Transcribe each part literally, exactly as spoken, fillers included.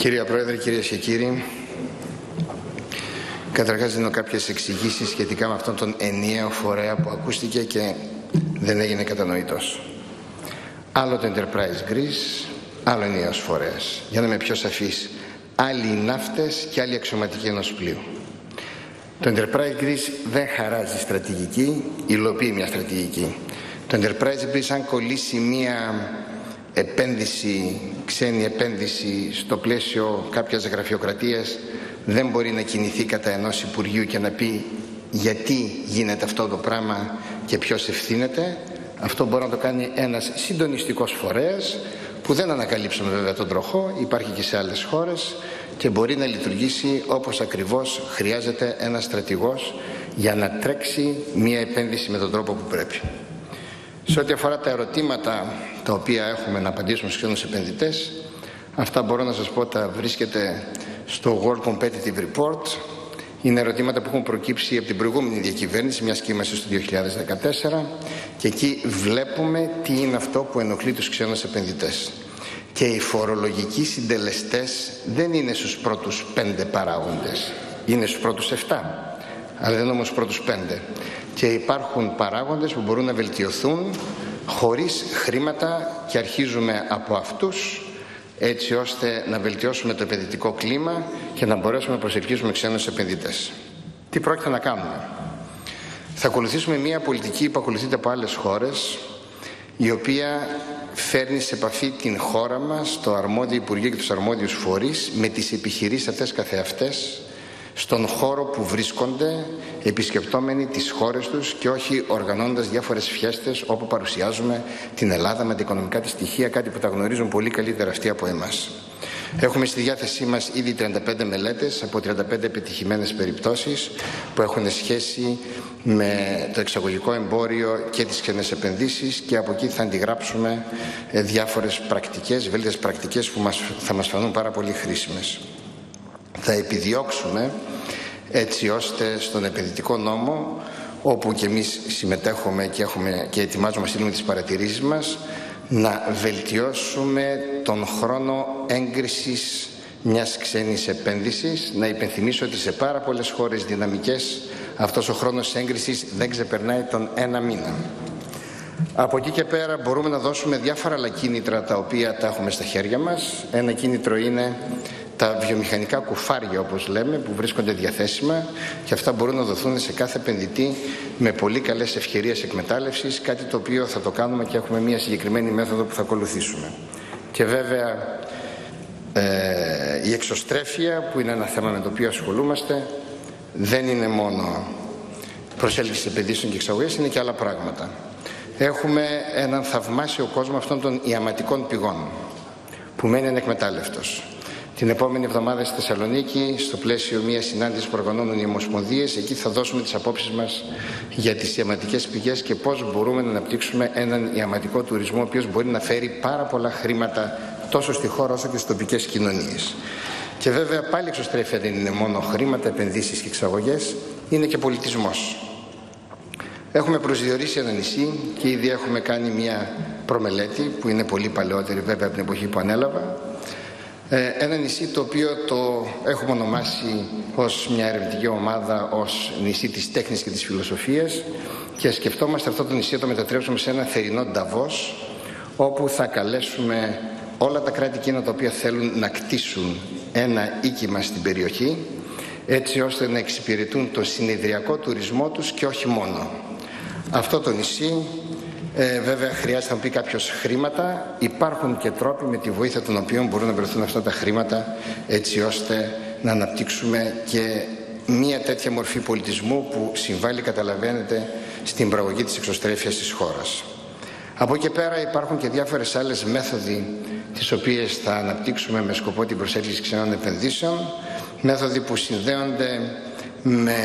Κυρία Πρόεδρε, κυρίες και κύριοι, καταρχάς δίνω κάποιες εξηγήσεις σχετικά με αυτόν τον ενιαίο φορέα που ακούστηκε και δεν έγινε κατανοητός. Άλλο το Enterprise Greece, άλλο ενιαίος φορέας. Για να είμαι πιο σαφής, άλλοι οι ναύτες και άλλοι αξιωματικοί ενός πλοίου. Το Enterprise Greece δεν χαράζει στρατηγική, υλοποιεί μια στρατηγική. Το Enterprise Greece, αν κολλήσει μια επένδυση, ξένη επένδυση στο πλαίσιο κάποιας γραφειοκρατίας, δεν μπορεί να κινηθεί κατά ενός Υπουργείου και να πει γιατί γίνεται αυτό το πράγμα και ποιος ευθύνεται. Αυτό μπορεί να το κάνει ένας συντονιστικός φορέας που δεν ανακαλύψαμε βέβαια τον τροχό, υπάρχει και σε άλλες χώρες και μπορεί να λειτουργήσει όπως ακριβώς χρειάζεται ένας στρατηγός για να τρέξει μια επένδυση με τον τρόπο που πρέπει. Σε ό,τι αφορά τα ερωτήματα τα οποία έχουμε να απαντήσουμε στους ξένους επενδυτές, αυτά μπορώ να σας πω τα βρίσκεται στο World Competitive Report. Είναι ερωτήματα που έχουν προκύψει από την προηγούμενη διακυβέρνηση, μιας και είμαστε στο δύο χιλιάδες δεκατέσσερα, και εκεί βλέπουμε τι είναι αυτό που ενοχλεί τους ξένους επενδυτές. Και οι φορολογικοί συντελεστές δεν είναι στους πρώτους πέντε παράγοντες, είναι στους πρώτους εφτά, αλλά δεν όμως στους πρώτους πέντε. Και υπάρχουν παράγοντες που μπορούν να βελτιωθούν χωρίς χρήματα και αρχίζουμε από αυτούς, έτσι ώστε να βελτιώσουμε το επενδυτικό κλίμα και να μπορέσουμε να προσελκύσουμε ξένους επενδυτές. Τι πρόκειται να κάνουμε? Θα ακολουθήσουμε μια πολιτική που ακολουθείται από άλλες χώρες, η οποία φέρνει σε επαφή την χώρα μας, το αρμόδιο Υπουργείο και τους αρμόδιους φορείς, με τις επιχειρήσεις αυτές καθεαυτές, στον χώρο που βρίσκονται, επισκεπτόμενοι τις χώρες τους και όχι οργανώνοντας διάφορες φιέστες όπου παρουσιάζουμε την Ελλάδα με τα οικονομικά της στοιχεία, κάτι που τα γνωρίζουν πολύ καλύτερα αυτοί από εμάς. Έχουμε στη διάθεσή μας ήδη τριάντα πέντε μελέτες από τριάντα πέντε επιτυχημένες περιπτώσεις που έχουν σχέση με το εξαγωγικό εμπόριο και τις ξένες επενδύσεις, και από εκεί θα αντιγράψουμε διάφορες πρακτικές, βέλτιστες πρακτικές που μας, θα μας φανούν πάρα πολύ χρήσιμες. Θα επιδιώξουμε έτσι ώστε στον επενδυτικό νόμο, όπου και εμείς συμμετέχουμε και, έχουμε, και ετοιμάζουμε να στείλουμε τις παρατηρήσεις μας, να βελτιώσουμε τον χρόνο έγκρισης μιας ξένης επένδυσης. Να υπενθυμίσω ότι σε πάρα πολλές χώρες δυναμικές αυτός ο χρόνος έγκρισης δεν ξεπερνάει τον ένα μήνα. Από εκεί και πέρα μπορούμε να δώσουμε διάφορα άλλα κίνητρα τα οποία τα έχουμε στα χέρια μας. Ένα κίνητρο είναι τα βιομηχανικά κουφάρια, όπως λέμε, που βρίσκονται διαθέσιμα, και αυτά μπορούν να δοθούν σε κάθε επενδυτή με πολύ καλές ευκαιρίες εκμετάλλευσης, κάτι το οποίο θα το κάνουμε και έχουμε μια συγκεκριμένη μέθοδο που θα ακολουθήσουμε. Και βέβαια ε, η εξωστρέφεια, που είναι ένα θέμα με το οποίο ασχολούμαστε, δεν είναι μόνο προσέλκυση επενδύσεων και εξαγωγές, είναι και άλλα πράγματα. Έχουμε έναν θαυμάσιο κόσμο αυτών των ιαματικών πηγών που μένει ανεκμετάλλευτος. Την επόμενη εβδομάδα στη Θεσσαλονίκη, στο πλαίσιο μιας συνάντησης που οργανώνουν οι ομοσπονδίες, εκεί θα δώσουμε τις απόψεις μας για τις ιαματικές πηγές και πώς μπορούμε να αναπτύξουμε έναν ιαματικό τουρισμό, ο οποίος μπορεί να φέρει πάρα πολλά χρήματα τόσο στη χώρα όσο και στις τοπικές κοινωνίες. Και βέβαια πάλι εξωστρέφεια δεν είναι μόνο χρήματα, επενδύσεις και εξαγωγές, είναι και πολιτισμός. Έχουμε προσδιορίσει ένα νησί και ήδη έχουμε κάνει μια προμελέτη που είναι πολύ παλαιότερη βέβαια από την εποχή που ανέλαβα. Ένα νησί το οποίο το έχουμε ονομάσει ως μια ερευνητική ομάδα ως νησί της τέχνης και της φιλοσοφίας, και σκεφτόμαστε αυτό το νησί να το μετατρέψουμε σε ένα θερινό Νταβός, όπου θα καλέσουμε όλα τα κράτη εκείνα τα οποία θέλουν να κτίσουν ένα οίκημα στην περιοχή, έτσι ώστε να εξυπηρετούν το συνεδριακό τουρισμό τους και όχι μόνο. Αυτό το νησί Ε, βέβαια χρειάζεται να πει κάποιος χρήματα. Υπάρχουν και τρόποι με τη βοήθεια των οποίων μπορούν να βρεθούν αυτά τα χρήματα, έτσι ώστε να αναπτύξουμε και μία τέτοια μορφή πολιτισμού που συμβάλλει, καταλαβαίνετε, στην πραγωγή της εξωστρέφειας της χώρας. Από εκεί πέρα υπάρχουν και διάφορες άλλες μέθοδοι τις οποίες θα αναπτύξουμε με σκοπό την προσέλκυση ξένων επενδύσεων, μέθοδοι που συνδέονται με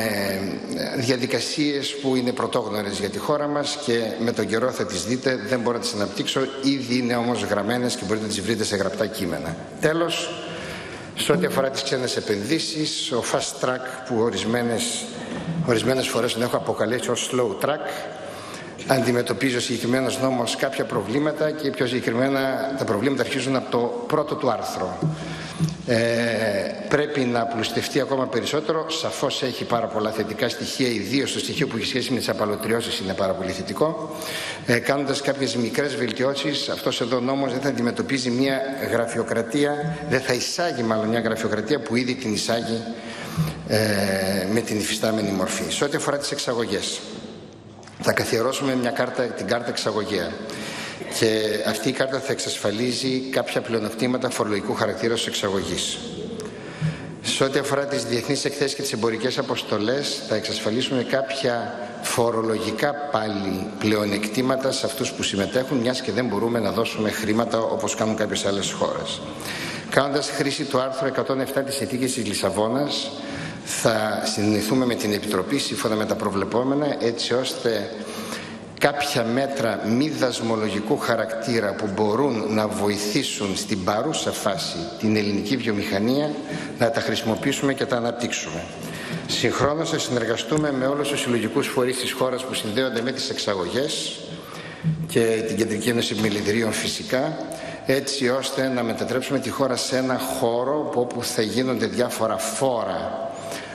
διαδικασίες που είναι πρωτόγνωρες για τη χώρα μας και με τον καιρό θα τις δείτε, δεν μπορώ να τις αναπτύξω, ήδη είναι όμως γραμμένες και μπορείτε να τις βρείτε σε γραπτά κείμενα. Τέλος, σε ό,τι αφορά τις ξένες επενδύσεις, ο fast track που ορισμένες, ορισμένες φορές τον έχω αποκαλέσει ως slow track, αντιμετωπίζει ο συγκεκριμένος νόμος κάποια προβλήματα, και πιο συγκεκριμένα τα προβλήματα αρχίζουν από το πρώτο του άρθρο. Ε, πρέπει να πλουστευτεί ακόμα περισσότερο. Σαφώς έχει πάρα πολλά θετικά στοιχεία, ιδίως το στοιχείο που έχει σχέση με τις απαλωτριώσεις είναι πάρα πολύ θετικό. Ε, κάνοντας κάποιες μικρές βελτιώσεις, αυτός εδώ νόμος δεν θα αντιμετωπίζει μια γραφειοκρατία, δεν θα εισάγει μάλλον μια γραφειοκρατία που ήδη την εισάγει ε, με την υφιστάμενη μορφή. Σε ό,τι αφορά τις εξαγωγές, θα καθιερώσουμε μια κάρτα, την κάρτα εξαγωγέα. Και αυτή η κάρτα θα εξασφαλίζει κάποια πλεονεκτήματα φορολογικού χαρακτήρα στους εξαγωγείς. Σε ό,τι αφορά τις διεθνείς εκθέσεις και τις εμπορικές αποστολές, θα εξασφαλίσουμε κάποια φορολογικά πάλι πλεονεκτήματα σε αυτούς που συμμετέχουν, μιας και δεν μπορούμε να δώσουμε χρήματα όπως κάνουν κάποιες άλλες χώρες. Κάνοντας χρήση του άρθρου εκατόν επτά της Συνθήκης της Λισαβόνας, θα συνεννοηθούμε με την Επιτροπή σύμφωνα με τα προβλεπόμενα, έτσι ώστε κάποια μέτρα μη δασμολογικού χαρακτήρα που μπορούν να βοηθήσουν στην παρούσα φάση την ελληνική βιομηχανία να τα χρησιμοποιήσουμε και τα αναπτύξουμε. Συγχρόνως θα συνεργαστούμε με όλους τους συλλογικούς φορείς της χώρας που συνδέονται με τις εξαγωγές και την Κεντρική Ένωση Επιμελητηρίων φυσικά, έτσι ώστε να μετατρέψουμε τη χώρα σε ένα χώρο όπου θα γίνονται διάφορα φόρα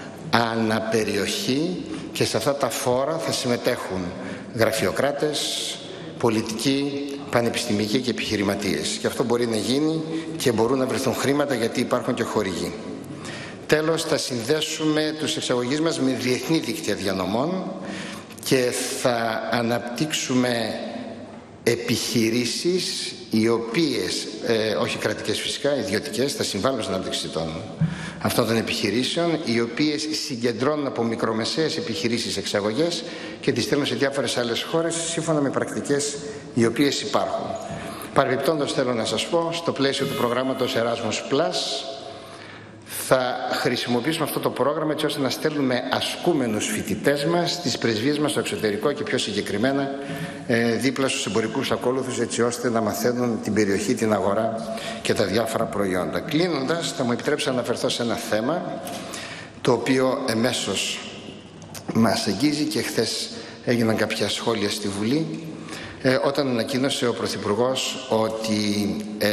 αναπεριοχή και σε αυτά τα φόρα θα συμμετέχουν γραφειοκράτες, πολιτικοί, πανεπιστημιακοί και επιχειρηματίες. Και αυτό μπορεί να γίνει και μπορούν να βρεθούν χρήματα γιατί υπάρχουν και χορηγοί. Τέλος, θα συνδέσουμε τους εξαγωγείς μας με διεθνή δίκτυα διανομών και θα αναπτύξουμε επιχειρήσεις οι οποίες, ε, όχι κρατικές φυσικά, ιδιωτικές, θα συμβάλλουν στην ανάπτυξη των αυτών των επιχειρήσεων, οι οποίες συγκεντρώνουν από μικρομεσαίες επιχειρήσεις εξαγωγές και τις στέλνουν σε διάφορες άλλες χώρες σύμφωνα με πρακτικές οι οποίες υπάρχουν. Παρεμπιπτόντως θέλω να σας πω, στο πλαίσιο του προγράμματος Erasmus Plus, θα χρησιμοποιήσουμε αυτό το πρόγραμμα έτσι ώστε να στέλνουμε ασκούμενους φοιτητές μας στις πρεσβείες μας στο εξωτερικό και πιο συγκεκριμένα ε, δίπλα στους εμπορικούς ακόλουθους, έτσι ώστε να μαθαίνουν την περιοχή, την αγορά και τα διάφορα προϊόντα. Κλείνοντας, θα μου επιτρέψετε να αναφερθώ σε ένα θέμα το οποίο εμέσως μας αγγίζει και χθες έγιναν κάποια σχόλια στη Βουλή ε, όταν ανακοίνωσε ο Πρωθυπουργός ότι ε,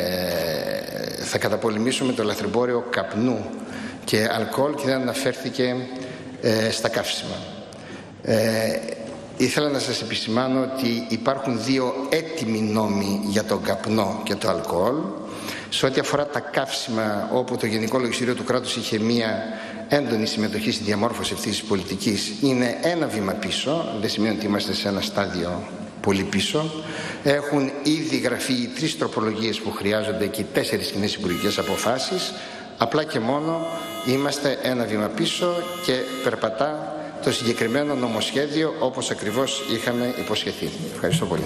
θα καταπολεμήσουμε το λαθρεμπόριο καπνού και αλκοόλ και δεν αναφέρθηκε ε, στα καύσιμα. Ε, ήθελα να σας επισημάνω ότι υπάρχουν δύο έτοιμοι νόμοι για τον καπνό και το αλκοόλ. Σε ό,τι αφορά τα καύσιμα, όπου το Γενικό Λογιστήριο του κράτους είχε μία έντονη συμμετοχή στη διαμόρφωση αυτής της πολιτικής, είναι ένα βήμα πίσω, δεν σημαίνει ότι είμαστε σε ένα στάδιο πολύ πίσω. Έχουν ήδη γραφεί οι τρεις τροπολογίες που χρειάζονται και οι τέσσερις κοινές υπουργικές αποφάσεις. Απλά και μόνο είμαστε ένα βήμα πίσω και περπατά το συγκεκριμένο νομοσχέδιο όπως ακριβώς είχαμε υποσχεθεί. Ευχαριστώ πολύ.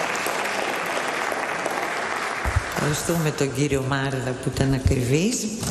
Ευχαριστούμε τον κύριο Μάρδα που ήταν ακριβής.